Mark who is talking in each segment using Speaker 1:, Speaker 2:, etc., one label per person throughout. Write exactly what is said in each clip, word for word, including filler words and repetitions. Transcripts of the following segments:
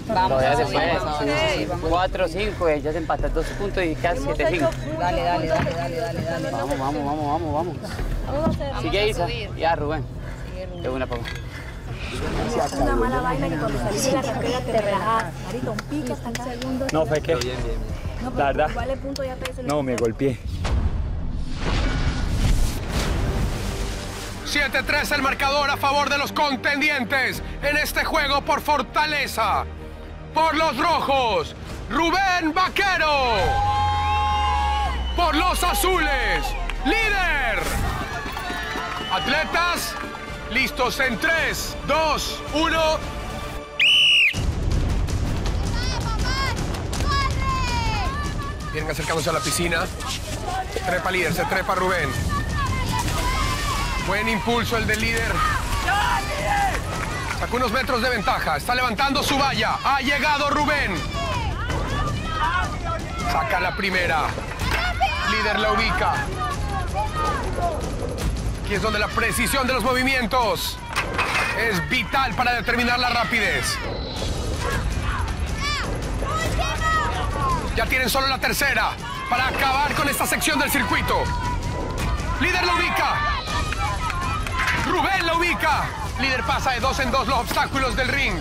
Speaker 1: Vamos,
Speaker 2: Todavía se puede.
Speaker 1: okay, vamos.
Speaker 2: cuatro cinco, ya se empatan dos puntos y casi siete cinco.
Speaker 1: Dale, dale, dale, dale, dale, dale.
Speaker 2: Vamos, vamos, vamos, vamos, vamos.
Speaker 1: Vamos
Speaker 2: Sigue
Speaker 1: a
Speaker 2: Isa.
Speaker 1: subir.
Speaker 2: Ya, Rubén.
Speaker 1: Sigue, Rubén.
Speaker 2: De una pausa.
Speaker 3: Es una mala vaina que cuando salís de la carrera te relajas. Marito, un pique hasta acá. Segundo.
Speaker 4: No, fue que...
Speaker 5: Bien, bien.
Speaker 3: No,
Speaker 4: La verdad.
Speaker 3: igual el punto ya te
Speaker 4: No, me golpeé.
Speaker 6: siete tres el marcador a favor de los contendientes en este juego por Fortaleza. Por los rojos, Rubén Vaquero. Por los azules, Líder. Atletas, listos en tres, dos, uno. Vienen acercándose a la piscina. Trepa Líder, se trepa Rubén. Buen impulso el del Líder. Sacó unos metros de ventaja. Está levantando su valla. Ha llegado Rubén. Saca la primera. Líder la ubica. Aquí es donde la precisión de los movimientos es vital para determinar la rapidez. Ya tienen solo la tercera para acabar con esta sección del circuito. Líder la ubica. Rubén la ubica. Líder pasa de dos en dos los obstáculos del ring.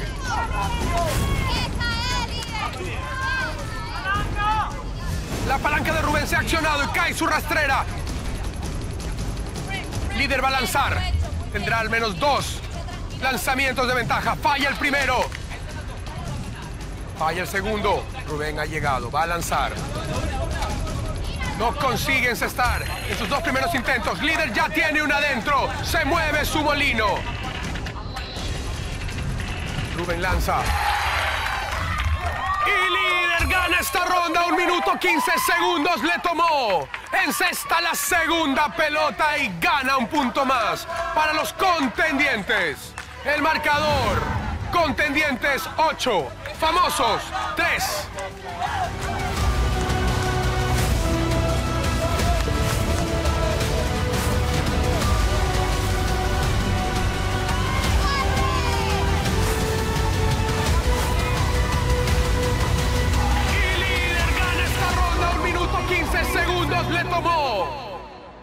Speaker 6: La palanca de Rubén se ha accionado y cae su rastrera. Líder va a lanzar. Tendrá al menos dos lanzamientos de ventaja. Falla el primero. Falla el segundo. Rubén ha llegado. Va a lanzar. No consigue encestar en sus dos primeros intentos. Líder ya tiene una adentro. Se mueve su molino. Rubén lanza. Y Líder gana esta ronda. Un minuto quince segundos le tomó. Encesta la segunda pelota y gana un punto más para los contendientes. El marcador. Contendientes ocho. Famosos tres. quince segundos le tomó.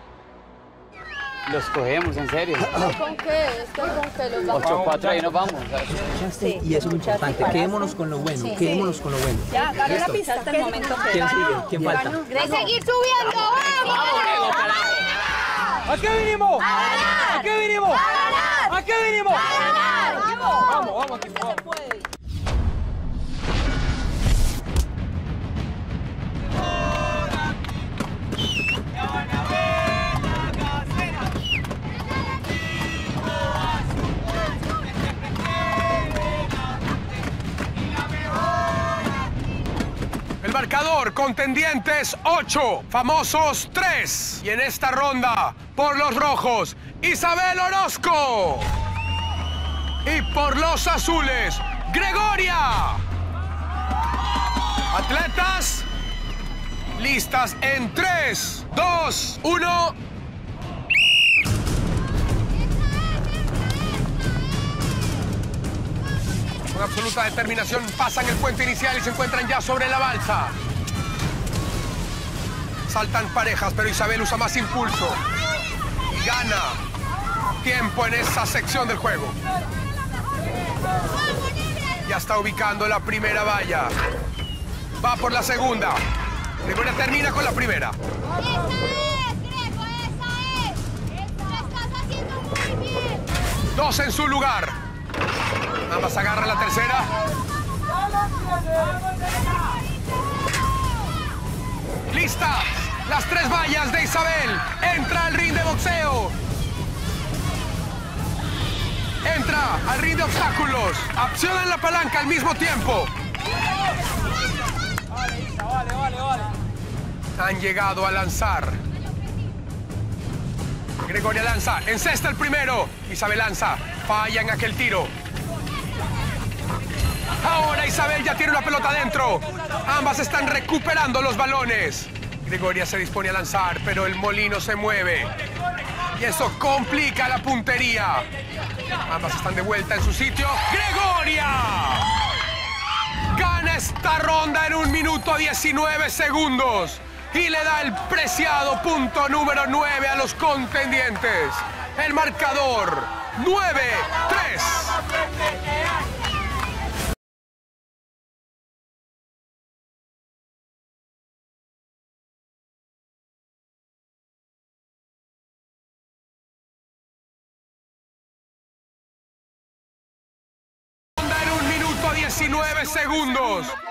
Speaker 2: Los cogemos, en serio.
Speaker 1: ¿Con qué? Estoy con qué los damos.
Speaker 2: ocho cuatro y nos vamos.
Speaker 3: Sí,
Speaker 5: Y eso es
Speaker 3: muchacho,
Speaker 5: importante.
Speaker 3: para
Speaker 5: Quedémonos
Speaker 3: eso.
Speaker 5: con lo bueno.
Speaker 3: Sí.
Speaker 5: Quedémonos con lo bueno.
Speaker 3: Ya, ganó la
Speaker 5: Listo.
Speaker 3: pista.
Speaker 1: Hasta el momento que
Speaker 5: ¿Quién sigue? ¿Quién falta?
Speaker 1: De seguir subiendo. ¡Vamos!
Speaker 4: ¿A qué vinimos? ¿A qué vinimos? ¿A qué vinimos? Vamos, vamos, equipo, vamos.
Speaker 6: El marcador, contendientes ocho, famosos tres. Y en esta ronda, por los rojos, Isabel Orozco. Y por los azules, Gregoria. Atletas, listas en tres, dos, uno. Con absoluta determinación pasan el puente inicial y se encuentran ya sobre la balsa. Saltan parejas, pero Isabel usa más impulso. Y gana tiempo en esa sección del juego. Ya está ubicando la primera valla. Va por la segunda. Gregoria termina con la primera.
Speaker 7: ¡Esa es, Grego! ¡Esa es! ¡Lo estás haciendo muy bien!
Speaker 6: Dos en su lugar. Ambas agarran la tercera. ¡Lista! Las tres vallas de Isabel. Entra al ring de boxeo. Entra al ring de obstáculos. Acciona la palanca al mismo tiempo.
Speaker 4: Vale, vale, vale.
Speaker 6: Han llegado a lanzar. Gregoria lanza. Encesta el primero. Isabel lanza. Falla en aquel tiro. Ahora Isabel ya tiene una pelota adentro. Ambas están recuperando los balones. Gregoria se dispone a lanzar, pero el molino se mueve. Y eso complica la puntería. Ambas están de vuelta en su sitio. ¡Gregoria! esta ronda en un minuto diecinueve segundos y le da el preciado punto número nueve a los contendientes. El marcador, nueve tres. diecinueve segundos.